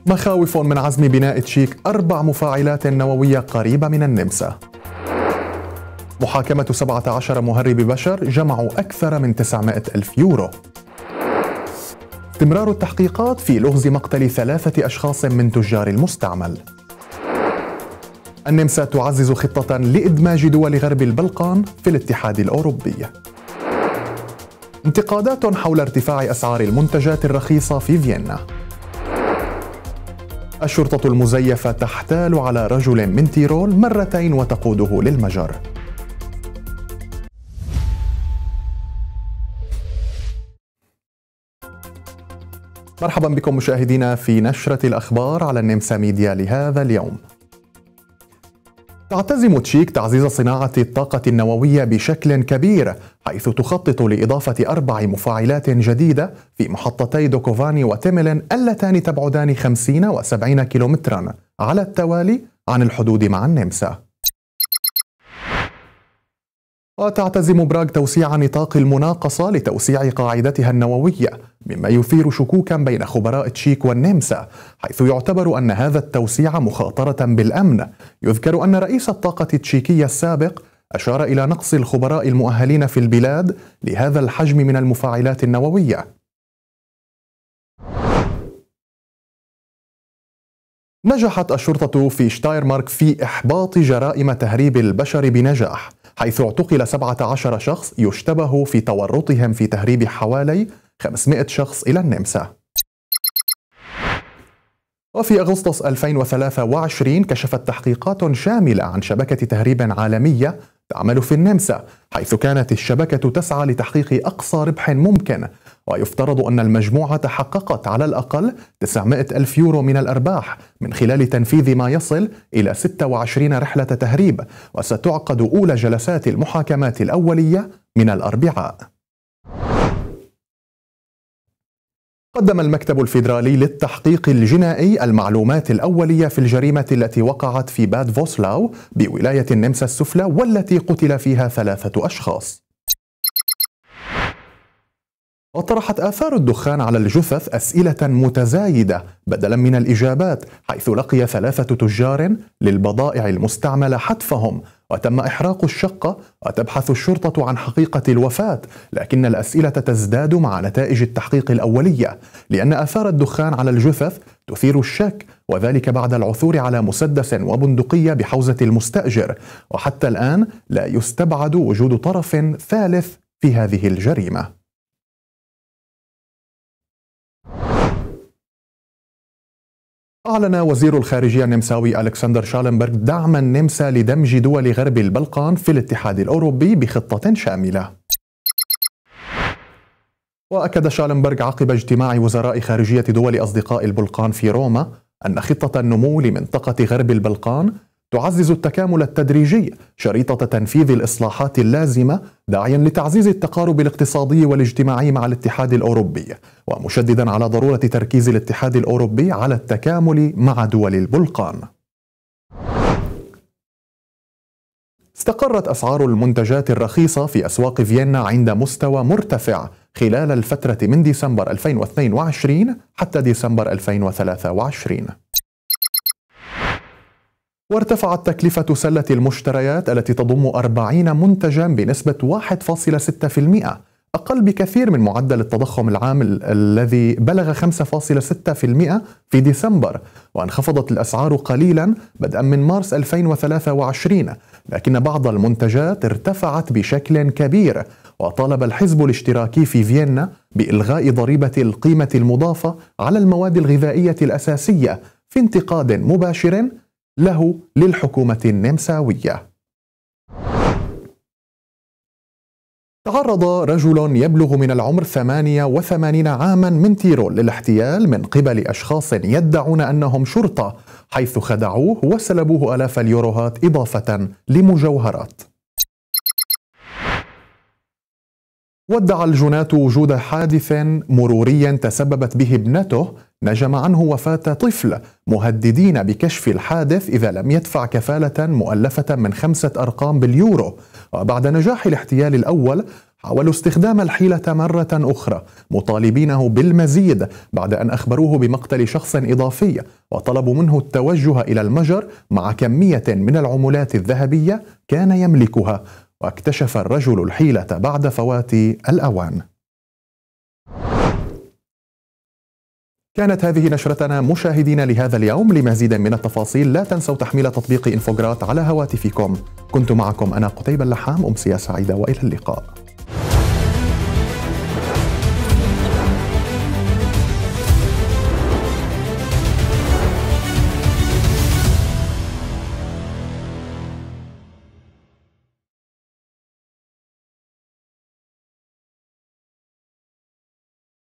مخاوف من عزم بناء تشيك 4 مفاعلات نووية قريبة من النمسا. محاكمة 17 مهرب بشر جمعوا أكثر من 900 ألف يورو. استمرار التحقيقات في لغز مقتل 3 أشخاص من تجار المستعمل. النمسا تعزز خطة لإدماج دول غرب البلقان في الاتحاد الأوروبي. انتقادات حول ارتفاع أسعار المنتجات الرخيصة في فيينا. الشرطة المزيفة تحتال على رجل من تيرول مرتين وتقوده للمجر. مرحبا بكم مشاهدينا في نشرة الأخبار على النمسا ميديا لهذا اليوم. تعتزم تشيك تعزيز صناعة الطاقة النووية بشكل كبير، حيث تخطط لإضافة 4 مفاعلات جديدة في محطتي دوكوفاني وتيميلن اللتان تبعدان 50 و70 كيلومترا على التوالي عن الحدود مع النمسا. وتعتزم براغ توسيع نطاق المناقصة لتوسيع قاعدتها النووية، مما يثير شكوكا بين خبراء تشيك والنمسا، حيث يعتبر أن هذا التوسيع مخاطرة بالأمن. يذكر أن رئيس الطاقة التشيكي السابق أشار إلى نقص الخبراء المؤهلين في البلاد لهذا الحجم من المفاعلات النووية. نجحت الشرطة في شتايرمارك في إحباط جرائم تهريب البشر بنجاح، حيث اعتقل 17 شخص يشتبه في تورطهم في تهريب حوالي 500 شخص إلى النمسا. وفي أغسطس 2023 كشفت تحقيقات شاملة عن شبكة تهريب عالمية تعمل في النمسا، حيث كانت الشبكة تسعى لتحقيق أقصى ربح ممكن، ويفترض أن المجموعة حققت على الأقل 900 ألف يورو من الأرباح من خلال تنفيذ ما يصل إلى 26 رحلة تهريب، وستعقد أولى جلسات المحاكمات الأولية من الأربعاء. قدم المكتب الفيدرالي للتحقيق الجنائي المعلومات الأولية في الجريمة التي وقعت في باد فوسلاو بولاية النمسا السفلى، والتي قتل فيها 3 أشخاص. وطرحت آثار الدخان على الجثث أسئلة متزايدة بدلا من الإجابات، حيث لقي 3 تجار للبضائع المستعملة حتفهم، وتم إحراق الشقة، وتبحث الشرطة عن حقيقة الوفاة، لكن الأسئلة تزداد مع نتائج التحقيق الأولية، لأن آثار الدخان على الجثث تثير الشك، وذلك بعد العثور على مسدس وبندقية بحوزة المستأجر، وحتى الآن لا يستبعد وجود طرف ثالث في هذه الجريمة. أعلن وزير الخارجية النمساوي ألكسندر شالنبرغ دعم النمسا لدمج دول غرب البلقان في الاتحاد الأوروبي بخطة شاملة. وأكد شالنبرغ عقب اجتماع وزراء خارجية دول أصدقاء البلقان في روما أن خطة النمو لمنطقة غرب البلقان تعزز التكامل التدريجي شريطة تنفيذ الإصلاحات اللازمة، داعيا لتعزيز التقارب الاقتصادي والاجتماعي مع الاتحاد الأوروبي، ومشددا على ضرورة تركيز الاتحاد الأوروبي على التكامل مع دول البلقان. استقرت أسعار المنتجات الرخيصة في أسواق فيينا عند مستوى مرتفع خلال الفترة من ديسمبر 2022 حتى ديسمبر 2023. وارتفعت تكلفة سلة المشتريات التي تضم 40 منتجا بنسبة 1.6%، أقل بكثير من معدل التضخم العام الذي بلغ 5.6% في ديسمبر. وانخفضت الأسعار قليلا بدءا من مارس 2023، لكن بعض المنتجات ارتفعت بشكل كبير. وطالب الحزب الاشتراكي في فيينا بإلغاء ضريبة القيمة المضافة على المواد الغذائية الأساسية في انتقاد مباشر له للحكومة النمساوية. تعرض رجل يبلغ من العمر 88 عاما من تيرول للاحتيال من قبل أشخاص يدعون أنهم شرطة، حيث خدعوه وسلبوه آلاف اليوروهات إضافة لمجوهرات. وادعى الجناة وجود حادث مروري تسببت به ابنته نجم عنه وفاة طفل، مهددين بكشف الحادث إذا لم يدفع كفالة مؤلفة من 5 أرقام باليورو. وبعد نجاح الاحتيال الأول حاولوا استخدام الحيلة مرة أخرى مطالبينه بالمزيد بعد أن أخبروه بمقتل شخص إضافي، وطلبوا منه التوجه إلى المجر مع كمية من العملات الذهبية كان يملكها، واكتشف الرجل الحيلة بعد فوات الأوان. كانت هذه نشرتنا مشاهدينا لهذا اليوم. لمزيد من التفاصيل لا تنسوا تحميل تطبيق إنفوغرات على هواتفكم. كنت معكم أنا قتيبة اللحام، أمسية سعيدة وإلى اللقاء.